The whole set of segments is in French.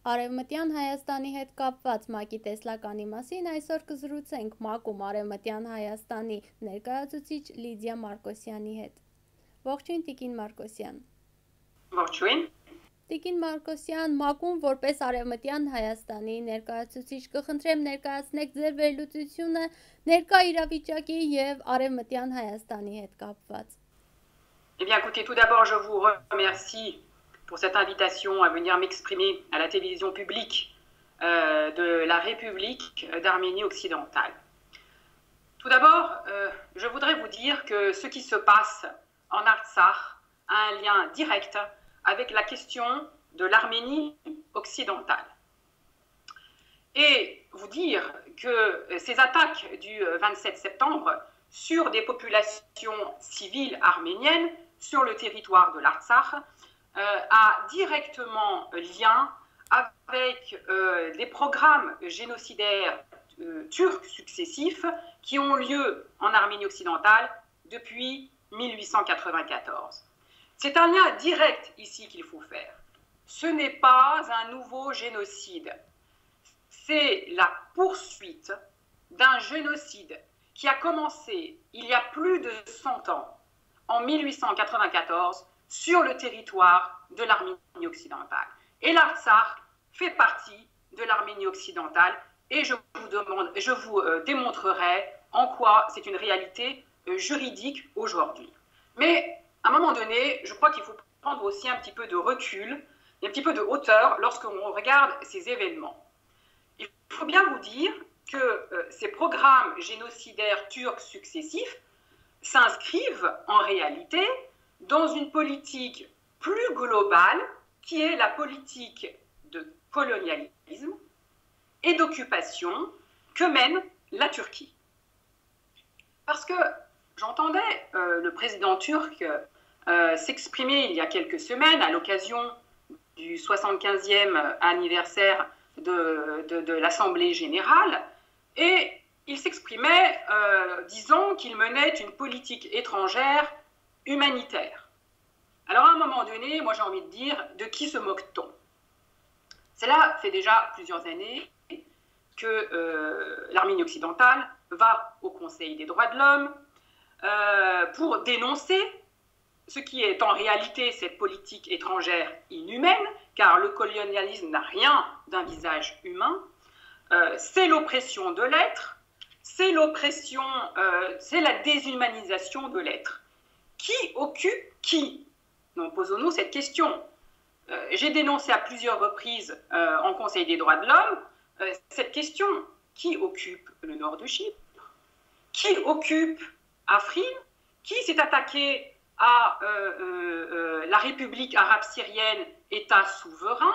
Արևմտյան Հայաստանի հետ կապված ՄԱԿ-ի տեսլականի մասին այսօր կզրուցենք ՄԱԿ-ում Արևմտյան Հայաստանի ներկայացուցիչ Լիդիա Մարկոսյանի հետ։ Ողջույն Տիկին Մարկոսյան։ Ողջույն։ Տիկին Մարկոսյան, ՄԱԿ-ում որպես Արևմտյան Հայաստանի ներկայացուցիչ կխնդրեմ ներկայացնեք ձեր վերլուծությունը ներկա իրավիճակի եւ Արևմտյան Հայաստանի հետ կապված։ Eh bien, écoutez, tout d'abord, je vous remercie pour cette invitation à venir m'exprimer à la télévision publique de la République d'Arménie occidentale. Tout d'abord, je voudrais vous dire que ce qui se passe en Artsakh a un lien direct avec la question de l'Arménie occidentale. Et vous dire que ces attaques du 27 septembre sur des populations civiles arméniennes sur le territoire de l'Artsakh a directement lien avec des programmes génocidaires turcs successifs qui ont lieu en Arménie occidentale depuis 1894. C'est un lien direct ici qu'il faut faire. Ce n'est pas un nouveau génocide. C'est la poursuite d'un génocide qui a commencé il y a plus de 100 ans, en 1894, sur le territoire de l'Arménie occidentale. Et l'Artsakh fait partie de l'Arménie occidentale et je vous démontrerai en quoi c'est une réalité juridique aujourd'hui. Mais à un moment donné, je crois qu'il faut prendre aussi un petit peu de recul et un petit peu de hauteur lorsqu'on regarde ces événements. Il faut bien vous dire que ces programmes génocidaires turcs successifs s'inscrivent en réalité dans une politique plus globale qui est la politique de colonialisme et d'occupation que mène la Turquie. Parce que j'entendais le président turc s'exprimer il y a quelques semaines à l'occasion du 75e anniversaire de l'Assemblée générale et il s'exprimait disant qu'il menait une politique étrangère humanitaire. Alors à un moment donné, moi j'ai envie de dire, de qui se moque-t-on? Cela fait déjà plusieurs années que l'Arménie occidentale va au Conseil des droits de l'homme pour dénoncer ce qui est en réalité cette politique étrangère inhumaine, car le colonialisme n'a rien d'un visage humain, c'est l'oppression de l'être, c'est l'oppression, c'est la déshumanisation de l'être. Qui occupe qui? Donc posons-nous cette question. J'ai dénoncé à plusieurs reprises en Conseil des droits de l'homme cette question. Qui occupe le nord de Chypre? Qui occupe Afrin? Qui s'est attaqué à la République arabe syrienne, État souverain?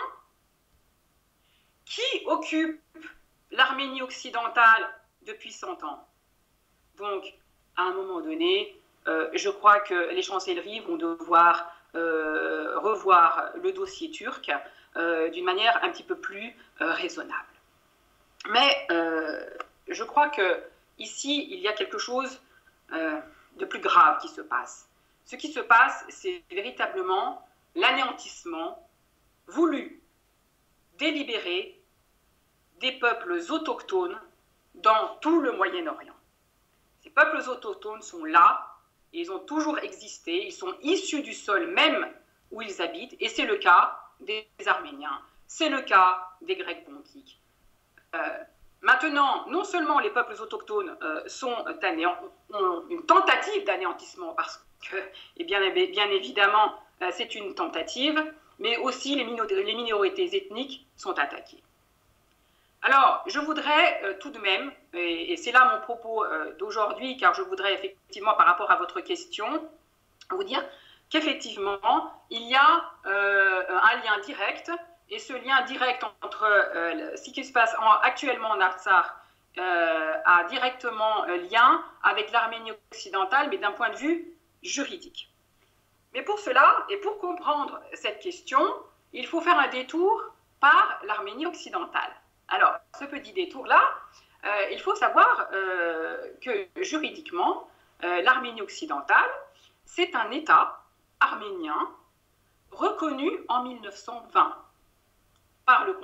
Qui occupe l'Arménie occidentale depuis 100 ans? Donc, à un moment donné, je crois que les chancelleries vont devoir revoir le dossier turc d'une manière un petit peu plus raisonnable. Mais je crois qu'ici, il y a quelque chose de plus grave qui se passe. Ce qui se passe, c'est véritablement l'anéantissement voulu, délibéré, des peuples autochtones dans tout le Moyen-Orient. Ces peuples autochtones sont là, et ils ont toujours existé, ils sont issus du sol même où ils habitent, et c'est le cas des Arméniens, c'est le cas des Grecs pontiques. Maintenant, non seulement les peuples autochtones ont une tentative d'anéantissement, parce que, et bien évidemment, c'est une tentative, mais aussi les minorités ethniques sont attaquées. Alors, je voudrais tout de même, et c'est là mon propos d'aujourd'hui, car je voudrais effectivement, par rapport à votre question, vous dire qu'effectivement, il y a un lien direct, et ce lien direct entre ce qui se passe actuellement en Artsakh a directement lien avec l'Arménie occidentale, mais d'un point de vue juridique. Mais pour cela, et pour comprendre cette question, il faut faire un détour par l'Arménie occidentale. Alors, ce petit détour-là, il faut savoir que juridiquement, l'Arménie occidentale, c'est un État arménien reconnu en 1920 par le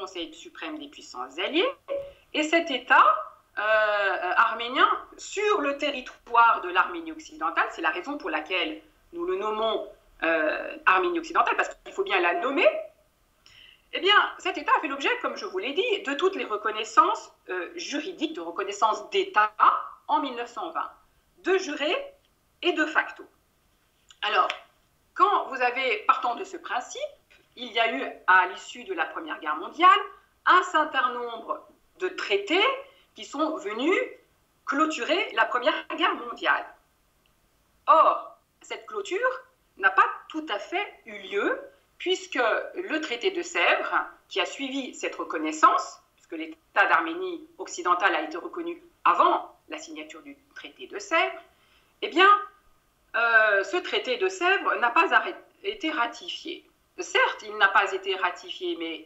Conseil suprême des puissances alliées, et cet État arménien sur le territoire de l'Arménie occidentale, c'est la raison pour laquelle nous le nommons Arménie occidentale, parce qu'il faut bien la nommer, eh bien, cet État a fait l'objet, comme je vous l'ai dit, de toutes les reconnaissances juridiques, de reconnaissance d'État en 1920, de juré et de facto. Alors, quand vous avez, partant de ce principe, il y a eu, à l'issue de la Première Guerre mondiale, un certain nombre de traités qui sont venus clôturer la Première Guerre mondiale. Or, cette clôture n'a pas tout à fait eu lieu, puisque le traité de Sèvres, qui a suivi cette reconnaissance, puisque l'État d'Arménie occidentale a été reconnu avant la signature du traité de Sèvres, eh bien, ce traité de Sèvres n'a pas été ratifié. Certes, il n'a pas été ratifié, mais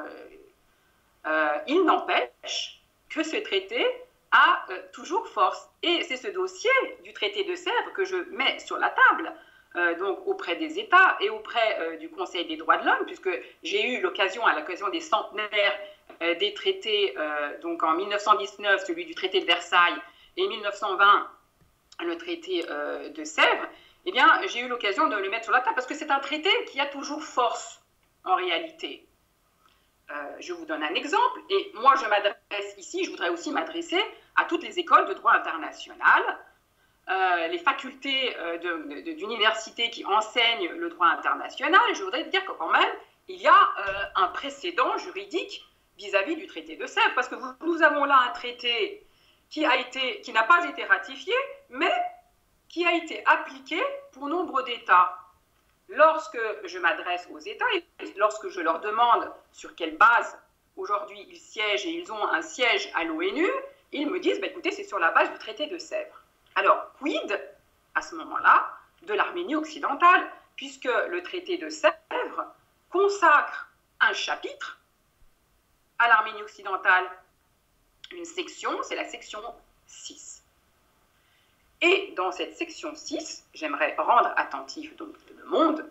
il n'empêche que ce traité a toujours force. Et c'est ce dossier du traité de Sèvres que je mets sur la table, donc auprès des États et auprès du Conseil des droits de l'homme, puisque j'ai eu l'occasion, à l'occasion des centenaires des traités, donc en 1919, celui du traité de Versailles, et 1920, le traité de Sèvres, eh bien, j'ai eu l'occasion de le mettre sur la table, parce que c'est un traité qui a toujours force, en réalité. Je vous donne un exemple, et moi je m'adresse ici, je voudrais aussi m'adresser à toutes les écoles de droit international, les facultés d'université qui enseignent le droit international, et je voudrais dire que quand même, il y a un précédent juridique vis-à-vis du traité de Sèvres, parce que nous avons là un traité qui n'a pas été ratifié, mais qui a été appliqué pour nombre d'États. Lorsque je m'adresse aux États et lorsque je leur demande sur quelle base aujourd'hui ils siègent et ils ont un siège à l'ONU, ils me disent, écoutez, c'est sur la base du traité de Sèvres. Alors, quid, à ce moment-là, de l'Arménie occidentale, puisque le traité de Sèvres consacre un chapitre à l'Arménie occidentale, une section, c'est la section 6. Et dans cette section 6, j'aimerais rendre attentif donc, le monde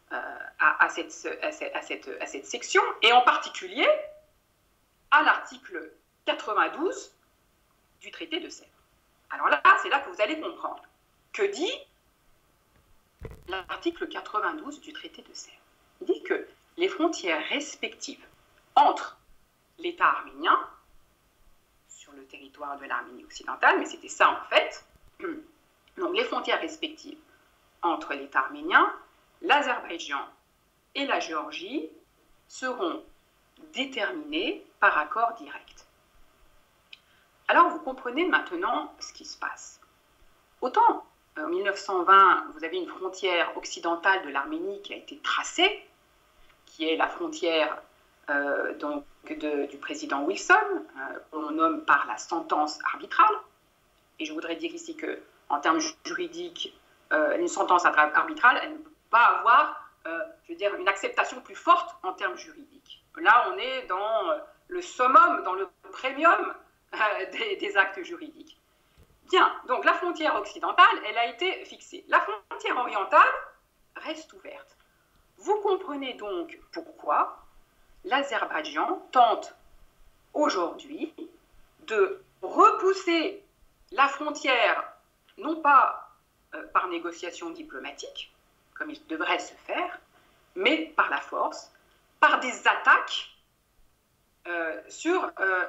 à cette section, et en particulier à l'article 92 du traité de Sèvres. Alors là, c'est là que vous allez comprendre. Que dit l'article 92 du traité de Sèvres? Il dit que les frontières respectives entre l'État arménien, sur le territoire de l'Arménie occidentale, mais c'était ça en fait, donc les frontières respectives entre l'État arménien, l'Azerbaïdjan et la Géorgie seront déterminées par accord direct. Alors vous comprenez maintenant ce qui se passe. Autant en 1920, vous avez une frontière occidentale de l'Arménie qui a été tracée, qui est la frontière donc du président Wilson, qu'on nomme par la sentence arbitrale. Et je voudrais dire ici qu'en termes juridiques, une sentence arbitrale, elle ne peut pas avoir, je veux dire, une acceptation plus forte en termes juridiques. Là, on est dans le summum, dans le premium des actes juridiques. Bien, donc la frontière occidentale, elle a été fixée. La frontière orientale reste ouverte. Vous comprenez donc pourquoi l'Azerbaïdjan tente aujourd'hui de repousser la frontière, non pas par négociation diplomatique, comme il devrait se faire, mais par la force, par des attaques sur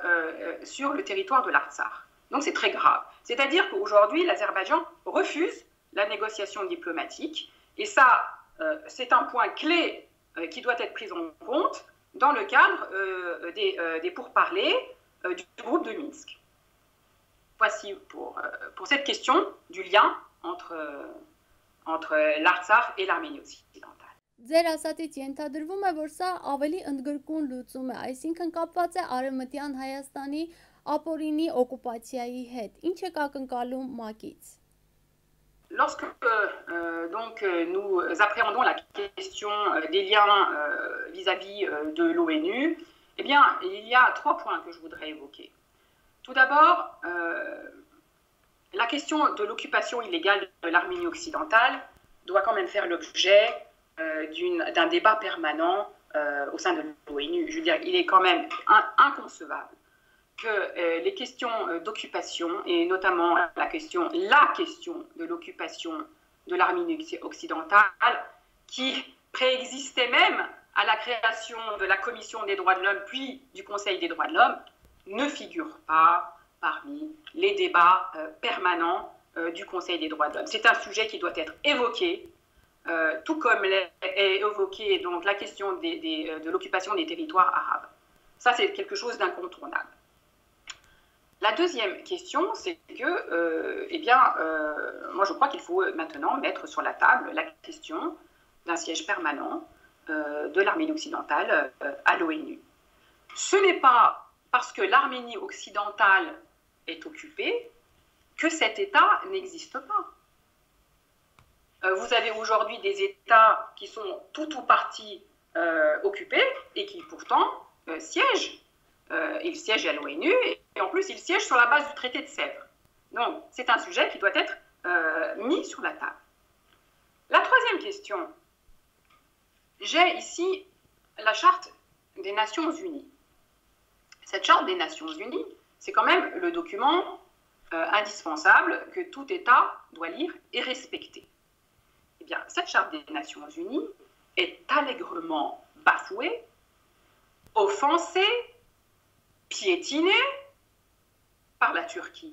le territoire de l'Artsakh. Donc c'est très grave. C'est-à-dire qu'aujourd'hui, l'Azerbaïdjan refuse la négociation diplomatique, et ça, c'est un point clé qui doit être pris en compte dans le cadre des pourparlers du groupe de Minsk. Voici pour cette question du lien entre l'Artsakh et l'Arménie occidentale. Ձեր ասածից ենթադրվում է, որ սա ավելի ընդգրկուն լուծում է, այսինքն կապված է Արևմտյան Հայաստանի ապօրինի օկուպացիայի հետ։ Ինչ եք ակնկալում ՄԱԿ-ից? Lorsque donc, nous appréhendons la question des liens vis-à-vis de l'ONU, eh bien, il y a 3 points que je voudrais évoquer. Tout d'abord, la question de l'occupation illégale de l'Arménie occidentale doit quand même faire l'objet d'un débat permanent au sein de l'ONU. Je veux dire, il est quand même inconcevable que les questions d'occupation, et notamment la question de l'occupation de l'Arménie occidentale, qui préexistait même à la création de la Commission des droits de l'homme, puis du Conseil des droits de l'homme, ne figure pas parmi les débats permanents du Conseil des droits de l'homme. C'est un sujet qui doit être évoqué, tout comme est évoqué donc, la question de l'occupation des territoires arabes. Ça, c'est quelque chose d'incontournable. La deuxième question, c'est que, moi je crois qu'il faut maintenant mettre sur la table la question d'un siège permanent de l'Arménie occidentale à l'ONU. Ce n'est pas parce que l'Arménie occidentale est occupée que cet État n'existe pas. Vous avez aujourd'hui des États qui sont tout ou partie occupés et qui pourtant siègent. Ils siègent à l'ONU et en plus ils siègent sur la base du traité de Sèvres. Donc c'est un sujet qui doit être mis sur la table. La troisième question, j'ai ici la charte des Nations Unies. Cette charte des Nations Unies, c'est quand même le document indispensable que tout État doit lire et respecter. Eh bien, cette charte des Nations Unies est allègrement bafouée, offensée, piétinée par la Turquie.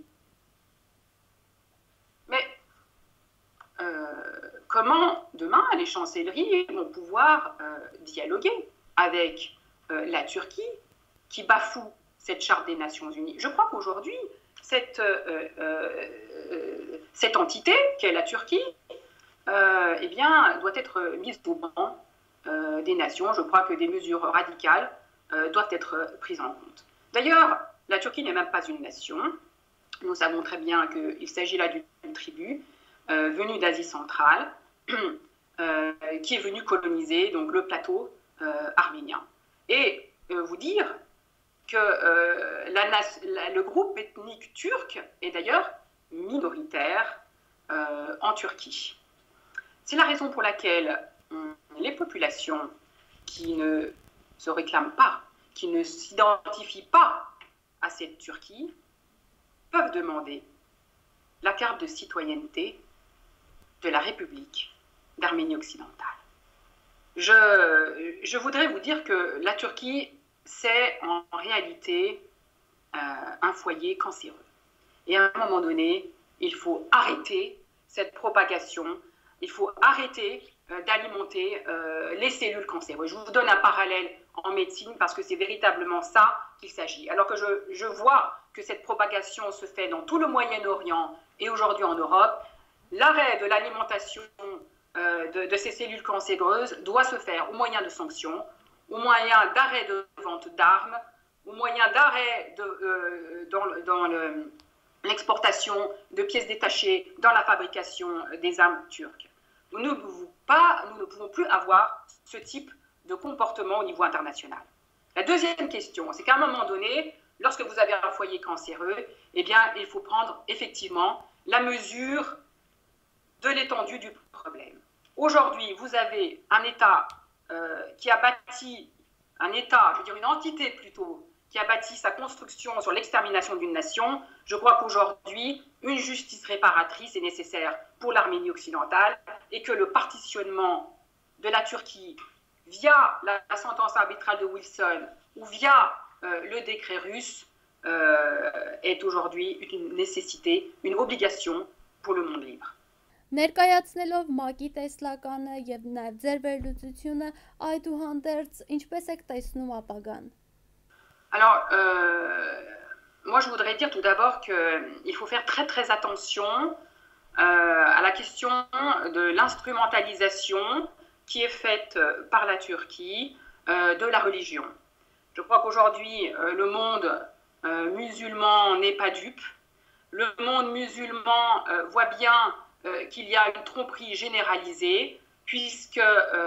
Mais comment demain les chancelleries vont pouvoir dialoguer avec la Turquie qui bafoue cette charte des Nations Unies? Je crois qu'aujourd'hui, cette entité qu'est la Turquie eh bien, doit être mise au banc des nations. Je crois que des mesures radicales doivent être prises en compte. D'ailleurs, la Turquie n'est même pas une nation. Nous savons très bien qu'il s'agit là d'une tribu venue d'Asie centrale qui est venue coloniser donc, le plateau arménien. Et vous dire que le groupe ethnique turc est d'ailleurs minoritaire en Turquie. C'est la raison pour laquelle les populations qui ne se réclament pas, qui ne s'identifient pas à cette Turquie, peuvent demander la carte de citoyenneté de la République d'Arménie occidentale. Je voudrais vous dire que la Turquie, c'est en réalité un foyer cancéreux. Et à un moment donné, il faut arrêter cette propagation, il faut arrêter d'alimenter les cellules cancéreuses. Je vous donne un parallèle en médecine parce que c'est véritablement ça qu'il s'agit. Alors que je vois que cette propagation se fait dans tout le Moyen-Orient et aujourd'hui en Europe, l'arrêt de l'alimentation de ces cellules cancéreuses doit se faire au moyen de sanctions, au moyen d'arrêt de vente d'armes, au moyen d'arrêt dans l'exportation de pièces détachées dans la fabrication des armes turques. Nous ne pouvons plus avoir ce type de comportement au niveau international. La deuxième question, c'est qu'à un moment donné, lorsque vous avez un foyer cancéreux, eh bien, il faut prendre effectivement la mesure de l'étendue du problème. Aujourd'hui, vous avez un État qui a bâti, une entité plutôt, qui a bâti sa construction sur l'extermination d'une nation. Je crois qu'aujourd'hui, une justice réparatrice est nécessaire pour l'Arménie occidentale et que le partitionnement de la Turquie via la sentence arbitrale de Wilson ou via le décret russe est aujourd'hui une nécessité, une obligation pour le monde libre. Ներկայացնելով ՄԱԿ-ի տեսլականը եւ նաեւ ձեր վերլուծությունը, այդուհանդերձ ինչպես եք տեսնում ապագան? Alors, moi je voudrais dire tout d'abord qu'il faut faire très très attention à la question de l'instrumentalisation qui est faite par la Turquie de la religion. Je crois qu'aujourd'hui, le monde musulman n'est pas dupe. Le monde musulman voit bien qu'il y a une tromperie généralisée, puisque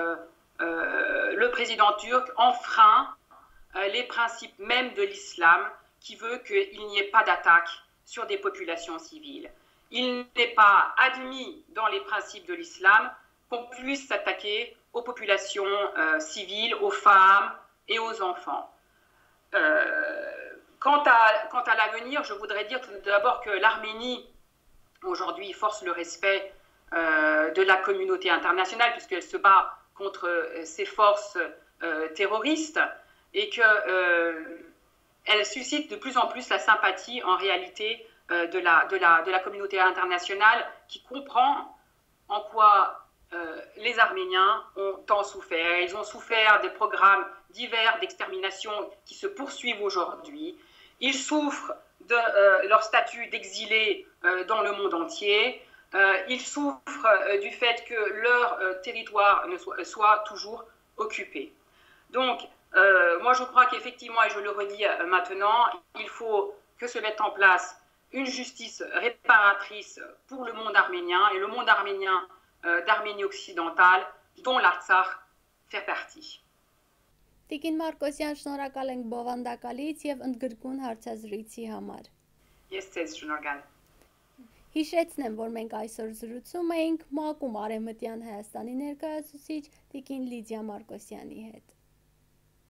le président turc enfreint les principes même de l'islam, qui veut qu'il n'y ait pas d'attaque sur des populations civiles. Il n'est pas admis dans les principes de l'islam qu'on puisse s'attaquer aux populations civiles, aux femmes et aux enfants. Quant à l'avenir, je voudrais dire tout d'abord que l'Arménie, aujourd'hui, force le respect de la communauté internationale, puisqu'elle se bat contre ces forces terroristes, et qu'elle suscite de plus en plus la sympathie, en réalité, de la communauté internationale, qui comprend en quoi les Arméniens ont tant souffert. Ils ont souffert des programmes divers d'extermination qui se poursuivent aujourd'hui. Ils souffrent de leur statut d'exilés dans le monde entier. Ils souffrent du fait que leur territoire soit toujours occupé. Donc, moi je crois qu'effectivement, et je le redis maintenant, il faut que se mette en place une justice réparatrice pour le monde arménien, et le monde arménien d'Arménie occidentale, dont l'Artsakh fait partie. Տիկին Մարկոսյան, շնորհակալ ենք բովանդակալից եւ ընդգրկուն հարցազրույցի համար։ Ես ձեզ շնորհակալ։ Հիշեցնեմ, որ մենք այսօր զրուցում էինք ՄԱԿ-ում Արևմտյան Հայաստանի ներկայացուցիչ տիկին Լիդիա Մարկոսյանի հետ։